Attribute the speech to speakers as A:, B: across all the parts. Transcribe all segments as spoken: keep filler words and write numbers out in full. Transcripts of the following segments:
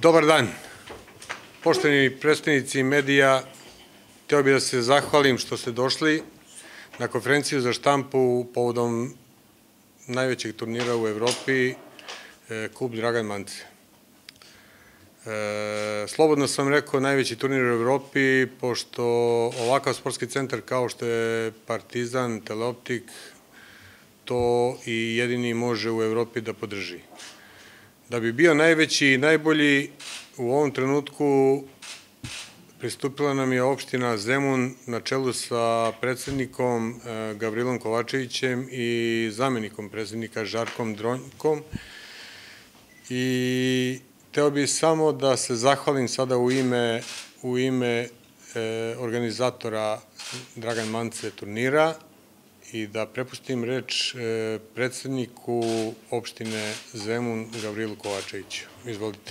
A: Dobar dan. Poštovani predstavnici medija, hteo bih da se zahvalim što ste došli na konferenciju za štampu povodom najvećeg turnira u Evropi, Kup Dragan Mance. Slobodno sam rekao najveći turnir u Evropi, pošto ovakav sportski centar kao što je Partizan, Teleoptik, to i jedini može u Evropi da podrži. Da bi bio najveći i najbolji, u ovom trenutku pristupila nam je opština Zemun na čelu sa predsednikom Gavrilom Kovačevićem i zamenikom predsednika Žarkom Dronjkom. I hteo bih samo da se zahvalim sada u ime, u ime organizatora Dragan Mance turnira i da prepustim reč predsedniku opštine Zemun Gavrilu Kovačeviću. Izvolite.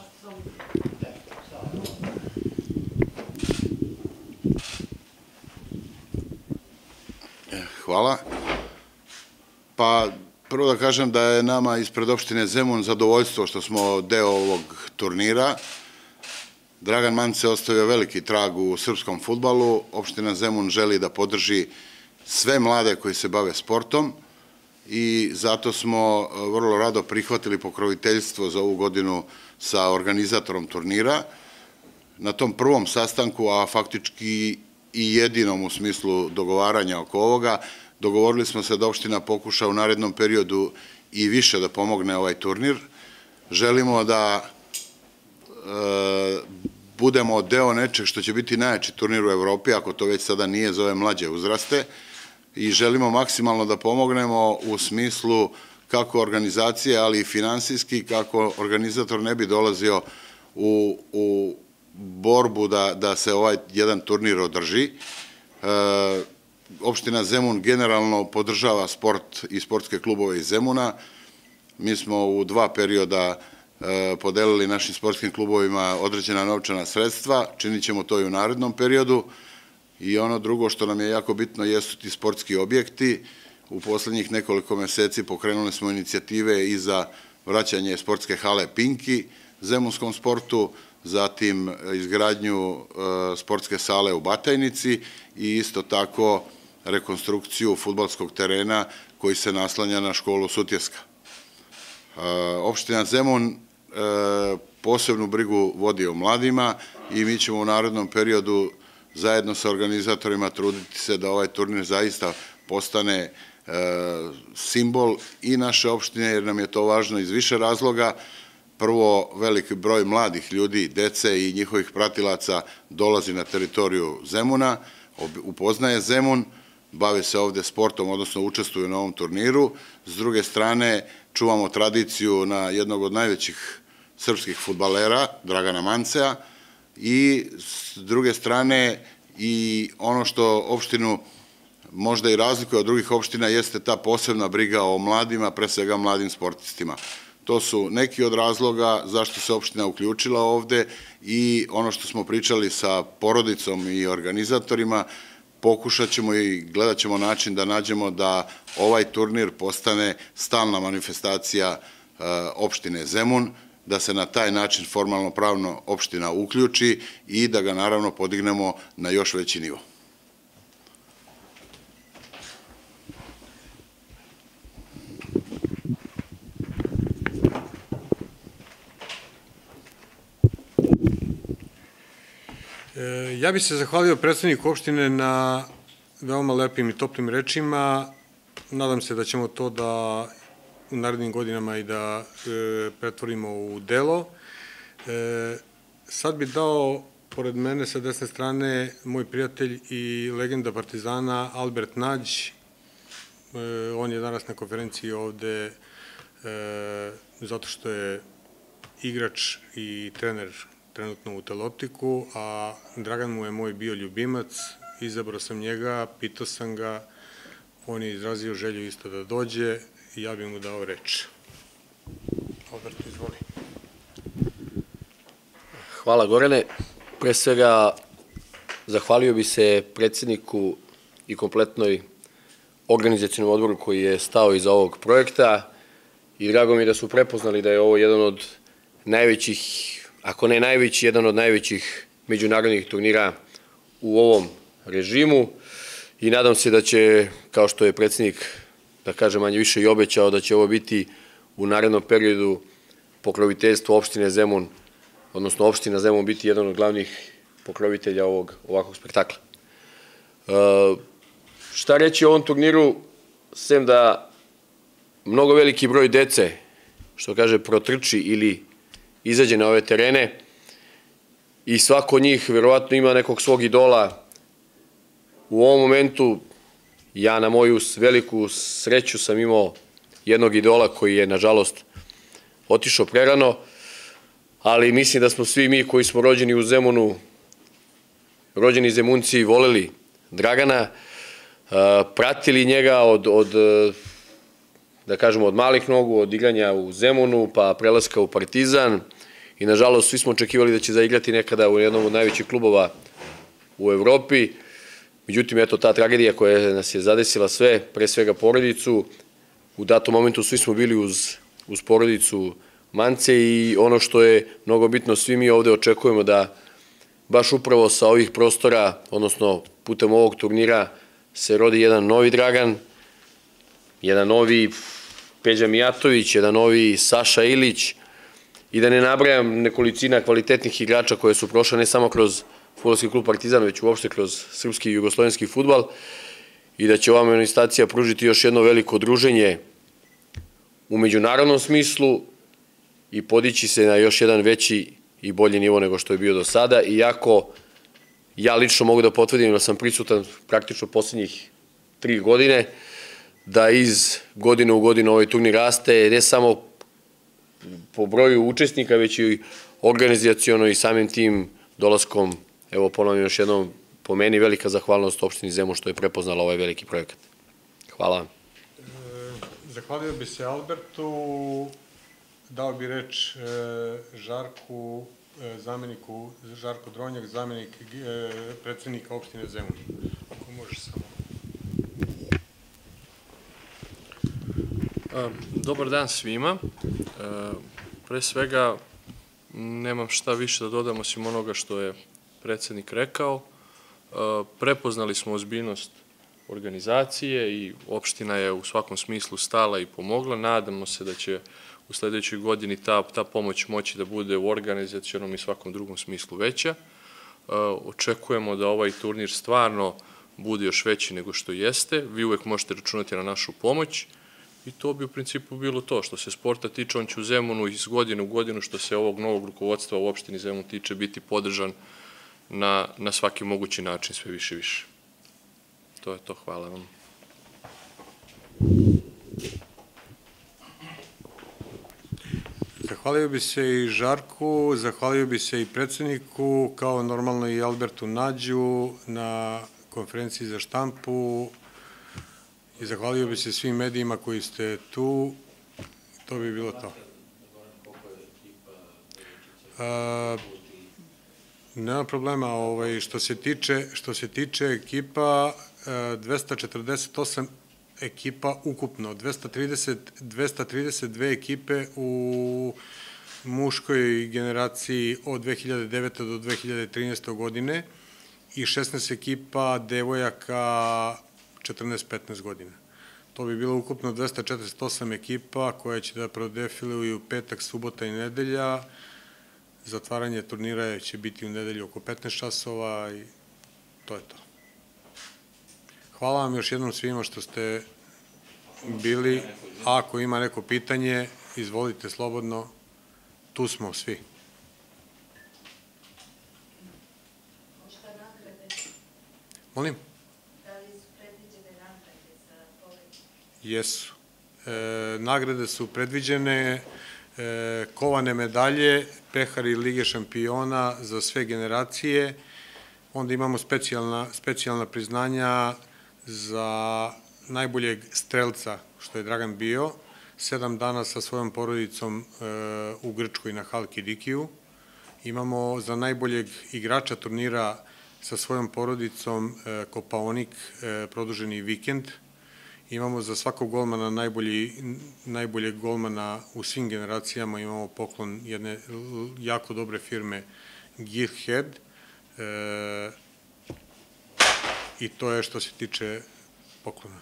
B: Hvala. Pa prvo da kažem da je nama ispred opštine Zemun zadovoljstvo što smo deo ovog turnira. Dragan Mance ostavio veliki trag u srpskom fudbalu. Opština Zemun želi da podrži sve mlade koji se bave sportom i zato smo vrlo rado prihvatili pokroviteljstvo za ovu godinu sa organizatorom turnira. Na tom prvom sastanku, a faktički i jedinom u smislu dogovaranja oko ovoga, dogovorili smo se da opština pokuša u narednom periodu i više da pomogne ovaj turnir. Želimo da budemo deo nečeg što će biti najjači turnir u Evropi, ako to već sada nije za ove mlađe uzraste, i želimo maksimalno da pomognemo u smislu kako organizacije, ali i finansijski, kako organizator ne bi dolazio u, u borbu da, da se ovaj jedan turnir održi. E, opština Zemun generalno podržava sport i sportske klubove iz Zemuna. Mi smo u dva perioda e, podelili našim sportskim klubovima određena novčana sredstva, činit ćemo to i u narednom periodu. I ono drugo što nam je jako bitno jesu ti sportski objekti. U poslednjih nekoliko meseci pokrenuli smo inicijative i za vraćanje sportske hale Pinki zemunskom sportu, zatim izgradnju sportske sale u Batajnici i isto tako rekonstrukciju fudbalskog terena koji se naslanja na školu Sutjeska. Opština Zemun posebnu brigu vodi o mladima i mi ćemo u narednom periodu zajedno sa organizatorima truditi se da ovaj turnir zaista postane simbol i naše opštine, jer nam je to važno iz više razloga. Prvo, veliki broj mladih ljudi, dece i njihovih pratilaca dolazi na teritoriju Zemuna, upoznaje Zemun, bave se ovde sportom, odnosno učestvuju na ovom turniru. S druge strane, čuvamo tradiciju na jednog od najvećih srpskih fudbalera, Dragana Mancea, i s druge strane i ono što opštinu možda i razlikuje od drugih opština jeste ta posebna briga o mladima, pre svega mladim sportistima. To su neki od razloga zašto se opština uključila ovde i ono što smo pričali sa porodicom i organizatorima, pokušat ćemo i gledat ćemo način da nađemo da ovaj turnir postane stalna manifestacija opštine Zemun, da se na taj način formalno pravno opština uključi i da ga naravno podignemo na još veći nivo.
A: Ja bih se zahvalio predstavniku opštine na veoma lepim i toplim rečima. Nadam se da ćemo to da u narednim godinama i da pretvorimo u delo. Sad bih dao, pored mene sa desne strane, moj prijatelj i legenda Partizana Albert Nađ. On je danas na konferenciji ovde zato što je igrač i trener trenutno u Teleoptiku, a Dragan mu je moj bio ljubimac. Izabrao sam njega, pitao sam ga, on je izrazio želju isto da dođe i ja bih mu dao reč. Albert, izvoli.
C: Hvala, Gorane. Pre svega, zahvalio bi se predsedniku i kompletnoj organizacijnom odboru koji je stao iza ovog projekta i drago mi je da su prepoznali da je ovo jedan od najvećih ako ne najveći, jedan od najvećih međunarodnih turnira u ovom režimu i nadam se da će, kao što je predsjednik, da kažem manje više i obećao, da će ovo biti u narednom periodu pokroviteljstvo opštine Zemun, odnosno opština Zemun biti jedan od glavnih pokrovitelja ovog ovakvog spektakla. Šta reći o ovom turniru, sem da mnogo veliki broj dece, što kaže, protrči ili izađe na ove terene i svako od njih verovatno ima nekog svog idola. U ovom momentu ja na moju veliku sreću sam imao jednog idola koji je nažalost otišao prerano, ali mislim da smo svi mi koji smo rođeni u Zemunu, rođeni Zemunci, voleli Dragana, pratili njega od, od, da kažemo, od malih nogu, od igranja u Zemunu, pa prelaska u Partizan i nažalost svi smo očekivali da će zaigrati nekada u jednom od najvećih klubova u Evropi. Međutim, eto, ta tragedija koja nas je zadesila sve, pre svega porodicu, u datom momentu svi smo bili uz, uz porodicu Mance i ono što je mnogo bitno, svi mi ovde očekujemo da baš upravo sa ovih prostora, odnosno putem ovog turnira, se rodi jedan novi Dragan, jedan novi Peđa Mijatović, jedan novi Saša Ilić i da ne nabrajam nekolicina kvalitetnih igrača koje su prošle ne samo kroz fudbalski klub Partizan, već uopšte kroz srpski i jugoslovenski fudbal i da će ova manifestacija pružiti još jedno veliko druženje u međunarodnom smislu i podići se na još jedan veći i bolji nivo nego što je bio do sada, iako ja lično mogu da potvrdim da sam prisutan praktično poslednjih tri godine, da iz godine u godinu ovaj turnir raste, ne samo po broju učesnika, već i organizaciono i samim tim dolaskom, evo ponovim još jednom, po meni velika zahvalnost opštini Zemun što je prepoznala ovaj veliki projekat. Hvala vam.
A: Zahvalio bi se Albertu, dao bi reč Žarku, zameniku, Žarko Dronjak, zamenik predsjednika opštine Zemun. Ako možeš samo.
D: Dobar dan svima. Pre svega, nemam šta više da dodam osim onoga što je predsjednik rekao. Prepoznali smo ozbiljnost organizacije i opština je u svakom smislu stala i pomogla. Nadamo se da će u sledećoj godini ta, ta pomoć moći da bude u organizacionom i svakom drugom smislu veća. Očekujemo da ovaj turnir stvarno bude još veći nego što jeste. Vi uvek možete računati na našu pomoć i to bi u principu bilo to. Što se sporta tiče, on će u Zemunu iz godine u godinu, što se ovog novog rukovodstva u opštini Zemun tiče, biti podržan na, na svaki mogući način, sve više i više. To je to, hvala vam.
A: Zahvalio bi se i Žarku, zahvalio bi se i predsjedniku, kao normalno i Albertu Nađu na konferenciji za štampu i zahvalio bi se svim medijima koji ste tu. To bi bilo to. Nema problema, što se tiče, što se tiče ekipa, dvesta četrdeset osam ekipa ukupno, dvesta trideset dve ekipe u muškoj generaciji od dve hiljade devete do dve hiljade trinaeste godine i šesnaest ekipa devojaka četrnaest petnaest godina. To bi bilo ukupno dvesta četrdeset osam ekipa koje će da prodefiluju petak, subota i nedelja. Zatvaranje turnira će biti u nedelju oko petnaest časova i to je to. Hvala vam još jednom svima što ste bili. Ako ima neko pitanje, izvolite slobodno. Tu smo svi. Molim?
E: Da li su predviđene nagrade za ovaj?
A: Jesu. Nagrade su predviđene, kovane medalje, pehari Lige šampiona za sve generacije. Onda imamo specijalna priznanja za najboljeg strelca, što je Dragan bio, sedam dana sa svojom porodicom u Grčkoj na Halki Dikiju. Imamo za najboljeg igrača turnira sa svojom porodicom Kopaonik, produženi vikend. Imamo za svakog golmana najbolji, najboljeg golmana u svim generacijama, imamo poklon jedne jako dobre firme Gearhead, e, i to je što se tiče poklona.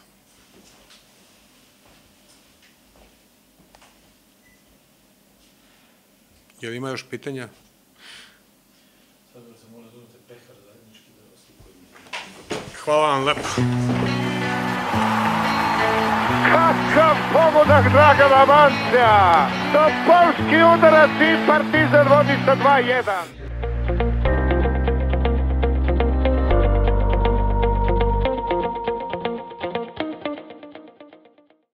A: Je li ima još pitanja? Hvala vam lepo.
F: Kakav pogodak Dragana Mancea! Topolski udarac i Partizan vodi sa dva jedan.